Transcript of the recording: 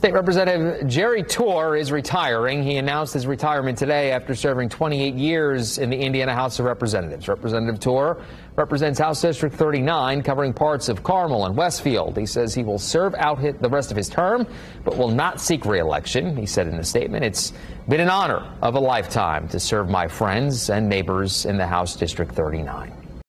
State Representative Jerry Torr is retiring. He announced his retirement today after serving 28 years in the Indiana House of Representatives. Representative Torr represents House District 39, covering parts of Carmel and Westfield. He says he will serve out the rest of his term, but will not seek re-election. He said in a statement, "It's been an honor of a lifetime to serve my friends and neighbors in the House District 39."